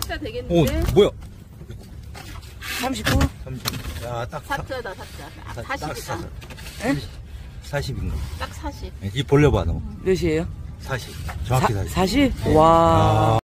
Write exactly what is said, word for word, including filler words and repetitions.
삼십자 오, 되겠는데? 뭐야? 삼십구? 삼십. 야, 딱 사자다, 사자. 아, 딱 사십이다. 사십인가? 딱 사십. 이 벌려봐, 너. 몇이에요? 사십. 정확히 사십. 사십? 와. 아.